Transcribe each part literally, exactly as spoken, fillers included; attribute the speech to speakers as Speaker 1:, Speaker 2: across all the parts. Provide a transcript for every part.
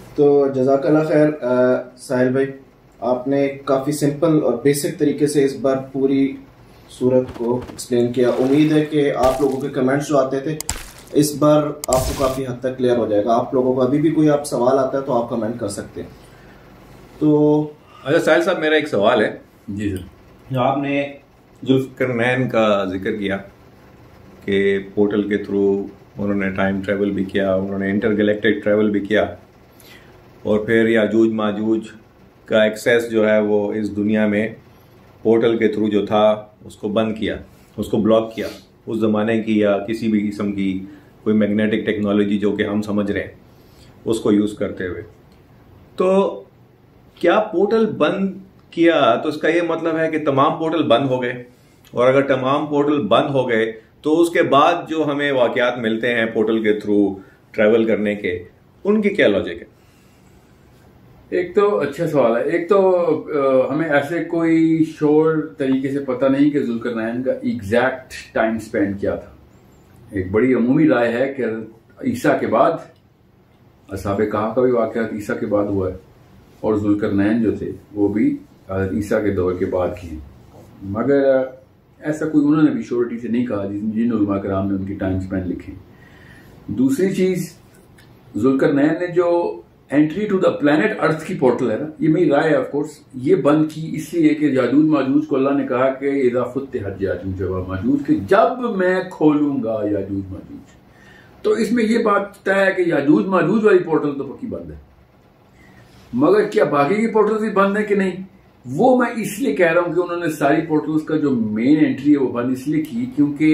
Speaker 1: तो जज़ाकल्लाह खैर साहिल भाई, आपने काफ़ी सिंपल और बेसिक तरीके से इस बार पूरी सूरत को एक्सप्लेन किया। उम्मीद है कि आप लोगों के कमेंट्स जो आते थे इस बार आपको काफ़ी हद तक क्लियर हो जाएगा। आप लोगों को अभी भी कोई आप सवाल आता है तो आप कमेंट कर सकते हैं। तो
Speaker 2: अच्छा साहिल साहब, मेरा एक सवाल है।
Speaker 3: जी सर।
Speaker 2: आपने जुल्फ़िकार का जिक्र किया कि पोर्टल के थ्रू उन्होंने टाइम ट्रेवल भी किया, उन्होंने इंटरगैलेक्टिक ट्रेवल भी किया, और फिर याजूज माजूज का एक्सेस जो है वो इस दुनिया में पोर्टल के थ्रू जो था उसको बंद किया, उसको ब्लॉक किया। उस ज़माने की या किसी भी किस्म की कोई मैग्नेटिक टेक्नोलॉजी जो कि हम समझ रहे हैं उसको यूज़ करते हुए। तो क्या पोर्टल बंद किया तो इसका ये मतलब है कि तमाम पोर्टल बंद हो गए? और अगर तमाम पोर्टल बंद हो गए तो उसके बाद जो हमें वाक़यात मिलते हैं पोर्टल के थ्रू ट्रैवल करने के, उनकी क्या लॉजिक है?
Speaker 3: एक तो अच्छा सवाल है। एक तो आ, हमें ऐसे कोई श्योर तरीके से पता नहीं कि जुल्करनैन का एग्जैक्ट टाइम स्पेंड क्या था। एक बड़ी अमूमी राय है कि ईसा के बाद, असहाबे कहा का भी वाक़यात ईसा के बाद हुआ है, और जुल्करनैन जो थे वो भी ईसा के दौर के बाद किए। मगर ऐसा कोई उन्होंने भी श्योरिटी से नहीं कहा जिन जिन उलमा कराम ने उनकी टाइम स्पेंड लिखे। दूसरी चीज, जुल्करनैन ने जो entry to the planet earth की पोर्टल है ना, ये मेरी राय है ऑफ कोर्स, ये बंद की इसलिए कि याजूज माजूज को अल्लाह ने कहा कि इज़ाफुत हज याजूज व माजूज के जब मैं खोलूंगा याजूज माजूज। तो इसमें यह बात तय है कि याजूज माजूज वाली पोर्टल तो पक्की बंद है, मगर क्या बाकी की पोर्टल भी बंद है कि नहीं, वो मैं इसलिए कह रहा हूं कि उन्होंने सारी पोर्टल्स का जो मेन एंट्री है वो बंद इसलिए की क्योंकि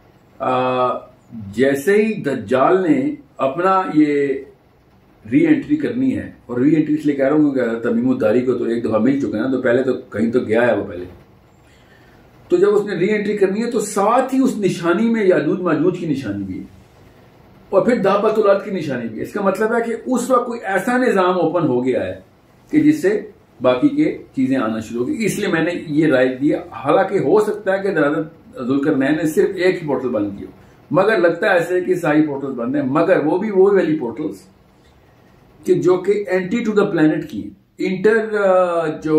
Speaker 3: जैसे ही दज्जाल ने अपना ये री एंट्री करनी है, और री एंट्री इसलिए कह रहा हूं क्योंकि तमीमुद्दारी को तो एक दफा मिल चुका है ना, तो पहले तो कहीं तो गया है वो पहले। तो जब उसने री एंट्री करनी है तो साथ ही उस निशानी में याजूज माजूज की निशानी भी है, और फिर दाबतुल अर्द की निशानी भी है। इसका मतलब है कि उस वक्त कोई ऐसा निजाम ओपन हो गया है कि जिससे बाकी के चीजें आना शुरू हो गई। इसलिए मैंने ये राय दी। हालांकि हो सकता है कि जुल्करनैन ने सिर्फ एक ही पोर्टल बंद की हो, मगर लगता है ऐसे कि सारी पोर्टल्स बंद है, मगर वो भी वो वाली पोर्टल्स कि जो कि एंटी टू द प्लेनेट की इंटर जो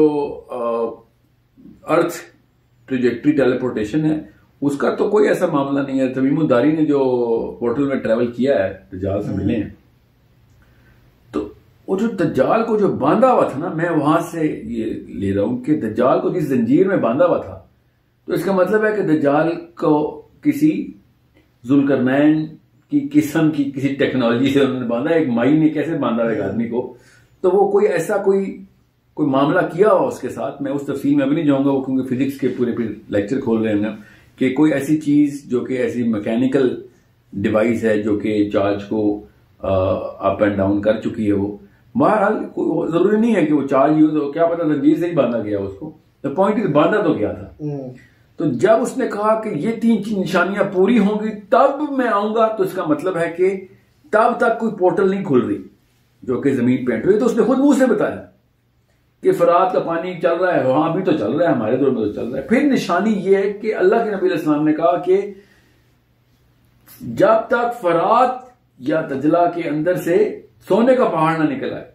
Speaker 3: अर्थ ट्रेजेक्ट्री टेलीपोर्टेशन है उसका तो कोई ऐसा मामला नहीं है। तमीमुद्दारी ने जो पोर्टल में ट्रेवल किया है, दज्जाल से मिले हैं, तो वो जो दज्जाल को जो बांधा हुआ था ना, मैं वहां से ये ले रहा हूं कि दज्जाल को जिस जंजीर में बांधा हुआ था, तो इसका मतलब है कि दज्जाल को किसी जुल्करनैन की किस्म की किसी टेक्नोलॉजी से उन्होंने बांधा। एक माई ने कैसे बांधा एक आदमी को, तो वो कोई ऐसा कोई कोई मामला किया हो उसके साथ। मैं उस तफसील में अभी नहीं जाऊंगा, वो क्योंकि फिजिक्स के पूरे पूरे लेक्चर खोल रहे हैं कि कोई ऐसी चीज जो कि ऐसी मैकेनिकल डिवाइस है जो कि चार्ज को अप एंड डाउन कर चुकी है। वो बहरहाल जरूरी नहीं है कि वो चार्ज यूज हो, क्या पता जंजीर से ही बांधा गया उसको। द पॉइंट इज बांधा तो गया था। तो जब उसने कहा कि ये तीन निशानियां पूरी होंगी तब मैं आऊंगा, तो इसका मतलब है कि तब तक कोई पोर्टल नहीं खुल रही जो कि जमीन पे एंटर हुई। तो उसने खुद मुंह से बताया कि फरात का पानी चल रहा है, वहां भी तो चल रहा है, हमारे दौर में तो चल रहा है। फिर निशानी ये है कि अल्लाह के नबी अलैहिस्सलाम ने कहा कि जब तक फरात या दजला के अंदर से सोने का पहाड़ ना निकल आए,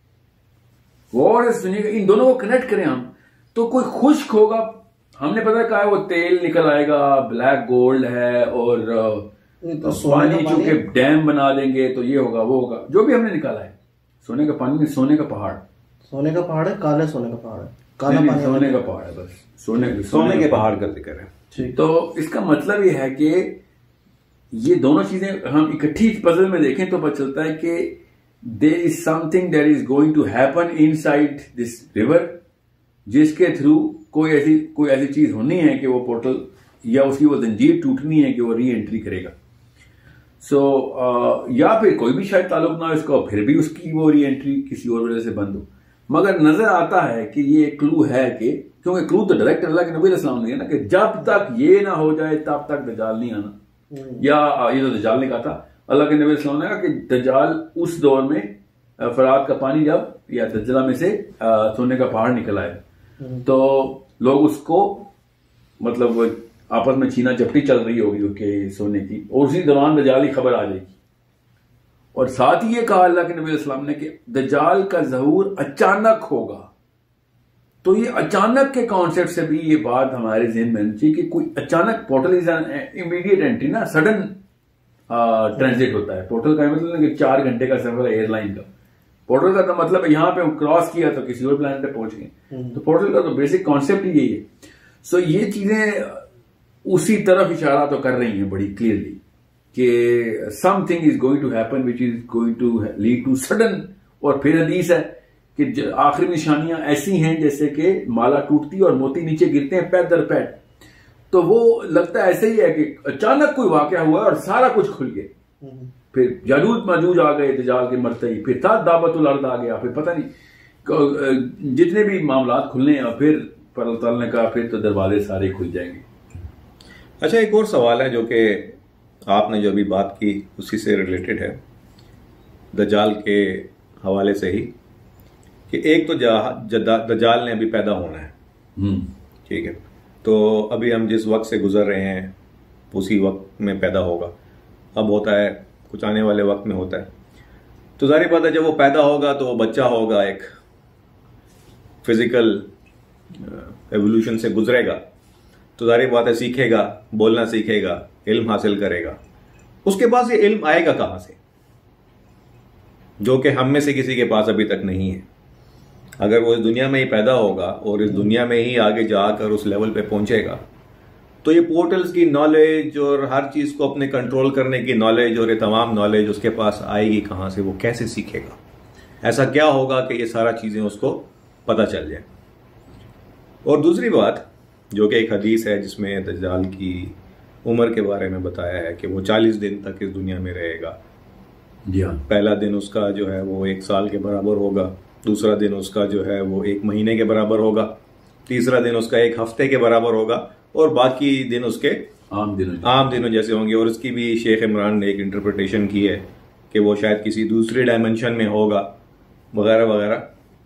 Speaker 3: और सुनिएगा, इन दोनों को कनेक्ट करें हम, तो कोई खुश्क होगा, हमने पता कहा है वो तेल निकल आएगा, ब्लैक गोल्ड है, और तो पानी चूंकि डैम बना देंगे तो ये होगा वो होगा, जो भी हमने निकाला है। सोने का पानी, सोने का पहाड़,
Speaker 1: सोने का पहाड़ है, काले सोने का पहाड़ है, काला पानी
Speaker 3: सोने का पहाड़ है, बस सोने के
Speaker 2: सोने के पहाड़ का जिक्र है।
Speaker 3: तो इसका मतलब ये है कि ये दोनों चीजें हम इकट्ठी पजल में देखें तो पता चलता है कि there is something that is going to happen inside this river, जिसके थ्रू कोई ऐसी कोई ऐसी चीज होनी है कि वो पोर्टल या उसकी वो जंजीर टूटनी है कि वो री एंट्री करेगा। सो so, uh, या फिर कोई भी शायद ताल्लुक ना हो इसका, फिर भी उसकी वो री एंट्री किसी और वजह से बंद हो। मगर नजर आता है कि ये एक क्लू है कि, क्योंकि क्लू तो डायरेक्ट अल्लाह के नबी अलैहिस्सलाम ने है ना, कि जब तक ये ना हो जाए तब तक दज्जाल नहीं आना। या ये तो दज्जाल ने कहा था, अल्लाह के नबी अलैहिस्सलाम ने कहा कि दज्जाल उस दौर में फरात का पानी जब या दज्जला में से सोने का पहाड़ निकल आए तो लोग उसको मतलब आपस में छीना झपटी चल रही होगी उसके सोने की, और उसी दौरान दज्जाल की खबर आ जाएगी। और साथ ही ये कहा अल्लाह के नबी अलैहिस्सलाम ने कि दज्जाल का ज़हूर अचानक होगा। तो ये अचानक के कॉन्सेप्ट से भी ये बात हमारे ज़हन में चाहिए कि कोई अचानक, पोर्टल इज इमीडिएट एंट्री ना, सडन ट्रांजिट होता है। पोर्टल का मतलब कि चार घंटे का सफर है एयरलाइन का। पोर्टल का तो मतलब यहाँ पे क्रॉस किया तो किसी और प्लैनेट पे पहुंच गए। तो पोर्टल का तो बेसिक कॉन्सेप्ट ही यही है। सो so ये चीजें उसी तरफ इशारा तो कर रही हैं बड़ी क्लियरली कि something is going to happen which is going to lead to sudden. और फिर हदीस है कि आखिरी निशानियां ऐसी हैं जैसे कि माला टूटती और मोती नीचे गिरते हैं पैर दर पैर। तो वो लगता है ऐसे ही है कि अचानक कोई वाकया हुआ और सारा कुछ खुल गया। फिर याजूज माजूज आ गए दज्जाल के मरते ही, फिर था दावतुल अर्द आ गया, फिर पता नहीं जितने भी मामला खुलने हैं, फिर पर अल्लाह ताला ने कहा फिर तो दरवाजे सारे खुल जाएंगे।
Speaker 2: अच्छा, एक और सवाल है जो कि आपने जो अभी बात की उसी से रिलेटेड है, दज्जाल के हवाले से ही, कि एक तो दज्जाल ने अभी पैदा होना है, ठीक है, तो अभी हम जिस वक्त से गुजर रहे हैं उसी वक्त में पैदा होगा। अब होता है कुछ आने वाले वक्त में होता है, तो जाहिर बात है जब वो पैदा होगा तो वो बच्चा होगा, एक फिजिकल एवोल्यूशन से गुजरेगा, तो जाहिर बात है सीखेगा, बोलना सीखेगा, इल्म हासिल करेगा। उसके पास ये इल्म आएगा कहां से, जो कि हम में से किसी के पास अभी तक नहीं है। अगर वो इस दुनिया में ही पैदा होगा और इस दुनिया में ही आगे जाकर उस लेवल पे पहुंचेगा, तो ये पोर्टल्स की नॉलेज और हर चीज को अपने कंट्रोल करने की नॉलेज और ये तमाम नॉलेज उसके पास आएगी कहां से, वो कैसे सीखेगा? ऐसा क्या होगा कि ये सारा चीजें उसको पता चल जाए? और दूसरी बात जो कि एक हदीस है जिसमें दज्जाल की उम्र के बारे में बताया है कि वो चालीस दिन तक इस दुनिया में रहेगा।
Speaker 3: जी हाँ।
Speaker 2: पहला दिन उसका जो है वो एक साल के बराबर होगा, दूसरा दिन उसका जो है वो एक महीने के बराबर होगा, तीसरा दिन उसका एक हफ्ते के बराबर होगा और बाकी दिन उसके
Speaker 3: आम दिनों
Speaker 2: आम दिनों जैसे होंगे। और इसकी भी शेख इमरान ने एक इंटरप्रिटेशन की है कि वो शायद किसी दूसरी डायमेंशन में होगा वगैरह वगैरह,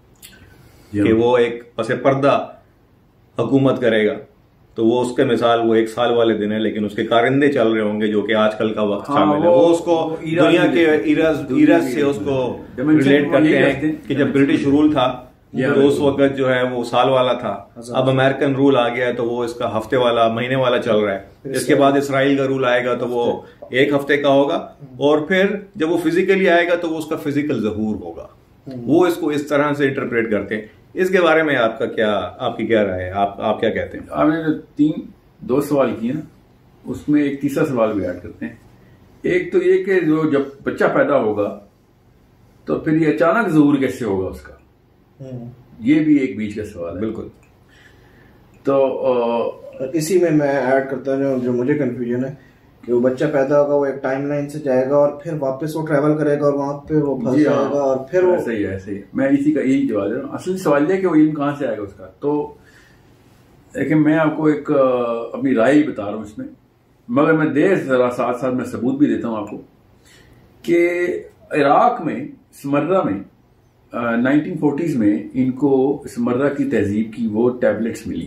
Speaker 2: कि वो एक पसे पर्दा हुकूमत करेगा। तो वो उसके मिसाल वो एक साल वाले दिन है, लेकिन उसके कारिंदे चल रहे होंगे जो कि आजकल का वक्त
Speaker 3: हाँ,
Speaker 2: शामिल है। वो उसको दुनिया के इरज इरज से उसको रिलेट करते हैं कि जब ब्रिटिश रूल था तो उस वक्त जो है वो साल वाला था, अब अमेरिकन रूल आ गया है तो वो इसका हफ्ते वाला महीने वाला चल रहा है। इसके बाद इसराइल का रूल आएगा तो वो एक हफ्ते का होगा, और फिर जब वो फिजिकली आएगा तो वो उसका फिजिकल ज़हूर होगा। वो इसको इस तरह से इंटरप्रेट करते हैं। इसके बारे में आपका क्या आपकी क्या राय है? आप आप क्या कहते हैं?
Speaker 3: आपने जो तीन दो सवाल किए ना, उसमें एक तीसरा सवाल भी ऐड करते हैं। एक तो ये कि जो जब बच्चा पैदा होगा तो फिर ये अचानक ज़हूर कैसे होगा उसका, ये भी एक बीच का सवाल है।
Speaker 2: बिल्कुल।
Speaker 3: तो आ,
Speaker 1: इसी में मैं ऐड करता हूँ जो मुझे कंफ्यूजन है कि वो बच्चा पैदा होगा, वो एक टाइमलाइन से जाएगा और फिर वापस वो ट्रैवल करेगा और वहां पे वो फंस जाएगा और फिर वो
Speaker 3: ऐसे ही ऐसे ही मैं इसी का यही जवाब दे रहा हूँ। असली सवाल है कि वो इल्म कहाँ से आएगा उसका। तो लेकिन मैं आपको एक अपनी राय ही बता रहा हूँ इसमें, मगर मैं देर जरा साथ साथ मैं सबूत भी देता हूँ आपको कि इराक में स्मर्रा में नाइनटीन फोर्टीज में इनको स्मर्रा की तहजीब की वो टैबलेट्स मिली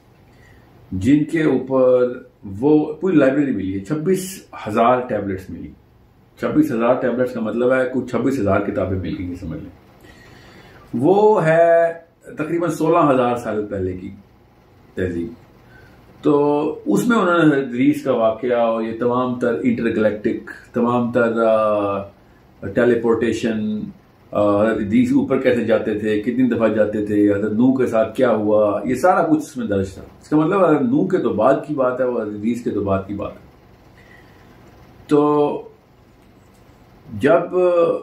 Speaker 3: जिनके ऊपर वो पूरी लाइब्रेरी मिली है। छब्बीस हजार टैबलेट्स मिली। छब्बीस हजार टैबलेट्स का मतलब है कुछ छब्बीस हजार किताबें मिल गई, समझ लें। वो है तकरीबन सोलह हजार साल पहले की तहजीब। तो उसमें उन्होंने हदीस का वाकया और ये तमाम तर इंटरगैलेक्टिक, तमाम तर टेलीपोर्टेशन, हदीस ऊपर कैसे जाते थे, कितनी दफा जाते थे, हज़रत नूह के साथ क्या हुआ, ये सारा कुछ इसमें दर्ज था। इसका मतलब हज़रत नूह के तो बाद की बात है और हदीस के तो बाद की बात है। तो जब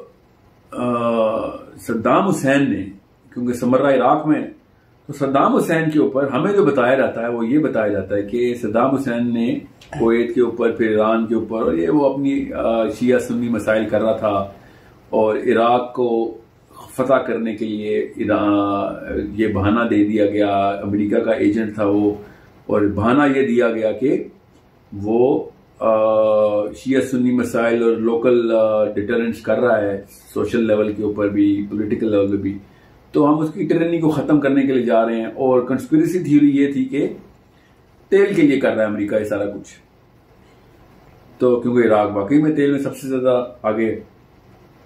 Speaker 3: सद्दाम हुसैन ने, क्योंकि समर्रा इराक में, तो सद्दाम हुसैन के ऊपर हमें जो बताया जाता है वो ये बताया जाता है कि सद्दाम हुसैन ने कुवैत के ऊपर, फिर ईरान के ऊपर, और ये वो अपनी शिया सुन्नी मसाइल कर रहा था और इराक को फतह करने के लिए ये बहाना दे दिया गया, अमेरिका का एजेंट था वो, और बहाना ये दिया गया कि वो शिया सुन्नी मसाइल और लोकल डिटरेंस कर रहा है, सोशल लेवल के ऊपर भी, पॉलिटिकल लेवल पे भी, तो हम उसकी टिरनी को खत्म करने के लिए जा रहे हैं। और कंस्पिरेसी थ्योरी ये थी कि तेल के लिए कर रहा है अमेरिका ये सारा कुछ, तो क्योंकि इराक वाकई में तेल में सबसे ज्यादा आगे।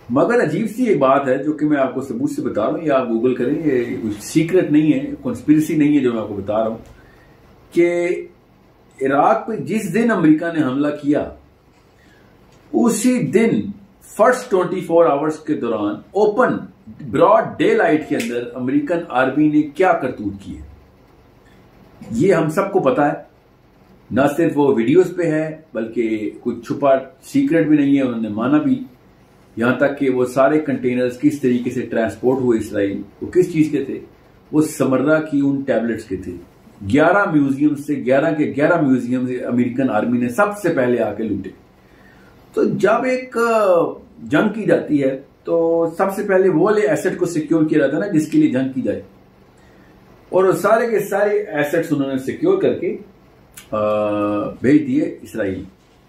Speaker 3: मगर अजीब सी एक बात है जो कि मैं आपको सबूत से बता रहा हूँ, या आप गूगल करें, ये सीक्रेट नहीं है, कॉन्स्पिरेसी नहीं है जो मैं आपको बता रहा हूँ, कि इराक पे जिस दिन अमेरिका ने हमला किया उसी दिन फर्स्ट चौबीस आवर्स के दौरान ओपन ब्रॉड डे लाइट के अंदर अमेरिकन आर्मी ने क्या करतूत की है, ये हम सबको पता है। ना सिर्फ वो वीडियोस पे है बल्कि कुछ छुपा सीक्रेट भी नहीं है, उन्होंने माना भी। यहां तक कि वो सारे कंटेनर्स किस तरीके से ट्रांसपोर्ट हुए इसराइल, वो किस चीज के थे, वो समर्रा की उन टैबलेट्स के थे। ग्यारह म्यूजियम से ग्यारह के ग्यारह म्यूजियम से अमेरिकन आर्मी ने सबसे पहले आके लूटे। तो जब एक जंग की जाती है तो सबसे पहले वो वाले एसेट को सिक्योर किया जाता है ना जिसके लिए जंग की जाए, और सारे के सारे एसेट्स उन्होंने सिक्योर करके भेज दिए इसराइल।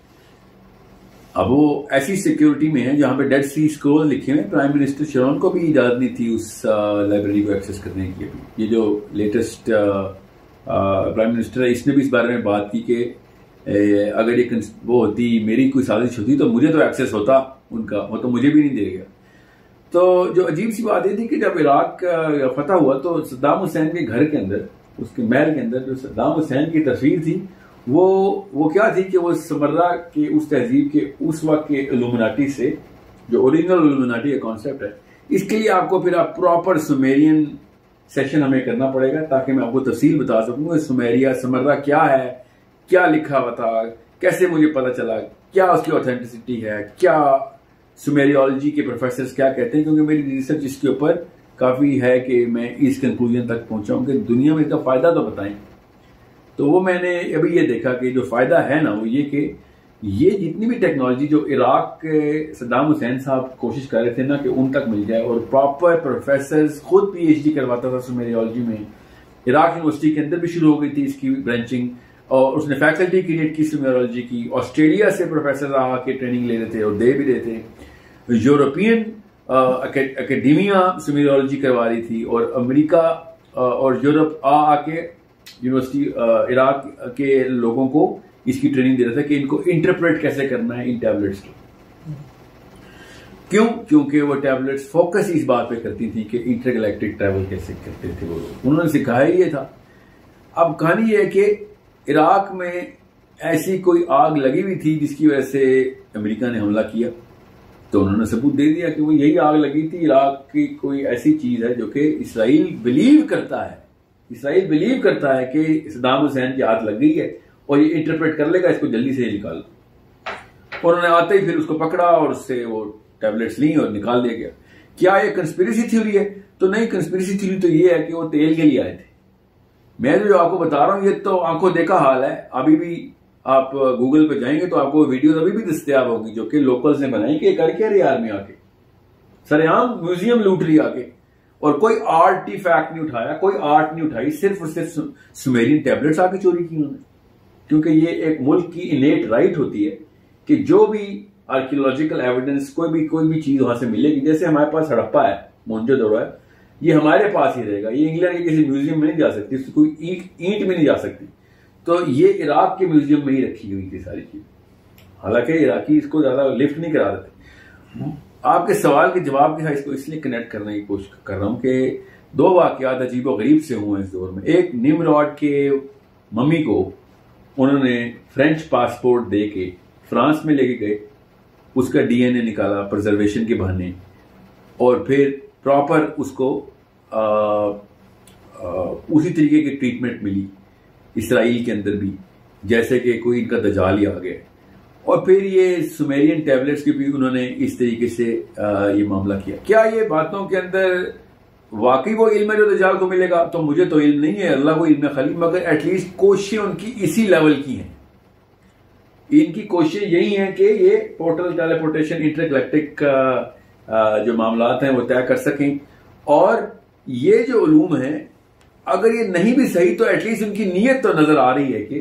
Speaker 3: अब वो ऐसी सिक्योरिटी में है जहां पे डेड सी स्क्रॉल लिखे हुए। प्राइम मिनिस्टर शरोन को भी इजाजत नहीं थी उस लाइब्रेरी को एक्सेस करने की। अभी ये जो लेटेस्ट प्राइम मिनिस्टर है इसने भी इस बारे में बात की कि अगर ये वो होती, मेरी कोई साजिश होती तो मुझे तो एक्सेस होता उनका, वो तो मुझे भी नहीं दे गया। तो जो अजीब सी बात ये थी कि जब इराक फतह हुआ तो सद्दाम हुसैन के घर के अंदर, उसके महल के अंदर जो सद्दाम हुसैन की तस्वीर थी वो वो क्या थी कि वो समर्रा के उस तहजीब के उस वक्त के इल्यूमिनाटी से, जो ओरिजिनल इल्यूमिनाटी का कॉन्सेप्ट है, इसके लिए आपको फिर आप प्रॉपर सुमेरियन सेशन हमें करना पड़ेगा ताकि मैं आपको तफसील बता सकूं सुमेरिया समर्रा क्या है, क्या लिखा हुआ था, कैसे मुझे पता चला, क्या उसकी ऑथेंटिसिटी है, क्या सुमेरियोलॉजी के प्रोफेसर क्या कहते हैं। क्योंकि मेरी रिसर्च इसके ऊपर काफी है कि मैं इस कंक्लूजन तक पहुंचा हूं कि दुनिया में इसका फायदा तो बताएं। तो वो मैंने अभी ये देखा कि जो फायदा है ना वो ये कि ये जितनी भी टेक्नोलॉजी जो इराक के सद्दाम हुसैन साहब कोशिश कर रहे थे ना कि उन तक मिल जाए, और प्रॉपर प्रोफेसर खुद पीएचडी करवाता था सुमेरियोलॉजी में। इराक यूनिवर्सिटी के अंदर भी शुरू हो गई थी इसकी ब्रांचिंग, और उसने फैकल्टी क्रिएट की सुमेरियोलॉजी की। ऑस्ट्रेलिया से प्रोफेसर आके ट्रेनिंग ले रहे थे और दे भी रहे थे। यूरोपियन अकेडेमिया सुमेरियोलॉजी करवा रही थी, और अमेरिका और यूरोप आ आके यूनिवर्सिटी इराक के लोगों को इसकी ट्रेनिंग दे रहा था कि इनको इंटरप्रेट कैसे करना है इन टैबलेट्स को। क्यों? क्योंकि वो टैबलेट्स फोकस इस बात पे करती थी कि इंटरगैलेक्टिक ट्रैवल कैसे करते थे वो लोग, उन्होंने सिखाया ये था। अब कहानी ये है कि इराक में ऐसी कोई आग लगी हुई थी जिसकी वजह से अमेरिका ने हमला किया, तो उन्होंने सबूत दे दिया कि वो यही आग लगी थी। इराक की कोई ऐसी चीज है जो कि इसराइल बिलीव करता है, इसराइल बिलीव करता है कि सद्दाम हुसैन की हाथ लग गई है और ये इंटरप्रेट कर लेगा, इसको जल्दी से निकाल। उन्होंने आते ही फिर उसको पकड़ा और उससे वो टैबलेट्स ली और निकाल दिया गया। क्या ये कंस्पिरेसी थ्योरी है? तो नहीं, कंस्पिरेसी थ्योरी तो ये है कि वो तेल के लिए आए थे। मैं जो आपको बता रहा हूं ये तो आंखों देखा हाल है। अभी भी आप गूगल पे जाएंगे तो आपको वीडियोस अभी भी दस्तयाब होंगी जो कि लोकल्स ने बनाई कि कर क्या रही आर्मी आके, सरेआम म्यूजियम लूट रही आके, और कोई आर्टिफैक्ट नहीं उठाया, कोई आर्ट नहीं उठाई, सिर्फ और सिर्फ सुमेरियन टैबलेट्स आके चोरी की उन्होंने। क्योंकि ये एक मुल्क की इनेट राइट होती है कि जो भी आर्कियोलॉजिकल एविडेंस कोई भी कोई भी चीज वहां से मिलेगी, जैसे हमारे पास हड़प्पा है, मोहनजोदड़ो है, ये हमारे पास ही रहेगा, ये इंग्लैंड के किसी म्यूजियम में नहीं जा सकती, इसकी कोई ईंट में नहीं जा सकती। तो ये इराक के म्यूजियम में ही रखी हुई थी सारी चीज। हालांकि इराकी इसको ज्यादा लिफ्ट नहीं करा देते। आपके सवाल के जवाब के साथ इसको इसलिए कनेक्ट करने की कोशिश कर रहा हूं कि दो वाकयात अजीबो गरीब से हुए इस दौर में। एक, निमरॉड के मम्मी को उन्होंने फ्रेंच पासपोर्ट दे के फ्रांस में लेके गए, उसका डीएनए निकाला प्रिजर्वेशन के बहाने, और फिर प्रॉपर उसको आ, आ, उसी तरीके की ट्रीटमेंट मिली इसराइल के अंदर भी, जैसे कि कोई इनका दजाल ही आ गया। और फिर ये सुमेरियन टैबलेट्स के भी उन्होंने इस तरीके से आ, ये मामला किया। क्या ये बातों के अंदर वाकई वो इल्म है जो दजाल को मिलेगा? तो मुझे तो इल्म नहीं है, अल्लाह को इल्म खाली, मगर एटलीस्ट कोशिशें उनकी इसी लेवल की हैं। इनकी कोशिशें यही हैं कि ये पोर्टल टेलीपोर्टेशन इंटरगैलेक्टिक जो मामलात हैं वो तय कर सकें। और ये जो उलूम है अगर ये नहीं भी सही तो एटलीस्ट उनकी नीयत तो नजर आ रही है कि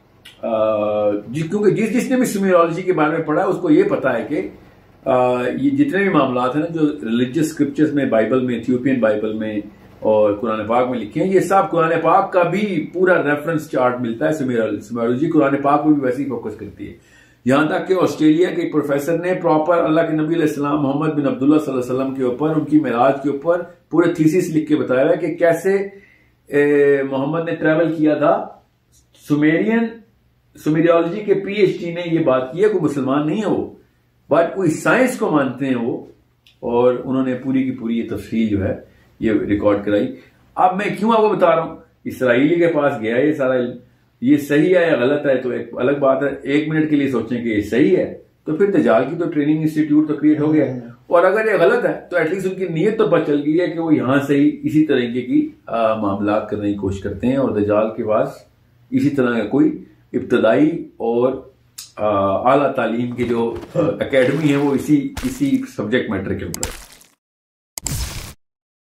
Speaker 3: क्योंकि जिस जिसने भी सुमेरियोलॉजी के बारे में पढ़ा है उसको ये पता है कि आ, ये जितने भी मामलात हैं ना जो रिलीजियस स्क्रिप्चर्स में, बाइबल में, इथियोपियन बाइबल में और कुरान पाक में लिखे हैं, ये सब कुरान पाक का भी पूरा रेफरेंस चार्ट मिलता है। सुमेरियोलॉजी कुरान पाक में भी वैसे ही फोकस करती है। यहां तक कि ऑस्ट्रेलिया के प्रोफेसर ने प्रॉपर अल्लाह के नबी अलैहिस्सलाम मोहम्मद बिन अब्दुल्लाह सल्लल्लाहु अलैहि वसल्लम के ऊपर, उनकी मेराज के ऊपर पूरे थीसिस लिख के बताया है कि कैसे मोहम्मद ने ट्रैवल किया था। सुमेरियन सुमेरियोलॉजी के पीएचडी ने ये बात की है, कोई मुसलमान नहीं है वो, बट कोई साइंस को मानते हैं वो, और उन्होंने पूरी की पूरी ये तफसील जो है ये रिकॉर्ड कराई। अब मैं क्यों आपको बता रहा हूं, इसराइली के पास गया ये सारा, ये सही है या गलत है तो एक अलग बात है। एक मिनट के लिए सोचें कि ये सही है तो फिर दज्जाल की तो ट्रेनिंग इंस्टीट्यूट तो क्रिएट हो गया, और अगर ये गलत है तो एटलीस्ट उनकी नीयत तो पता चल गई है कि वो यहां से ही इसी तरीके की मामला करने की कोशिश करते हैं, और दज्जाल के पास इसी तरह का कोई इब्तदाई और आला तालीम की जो एकेडमी है वो इसी इसी सब्जेक्ट मैटर के ऊपर।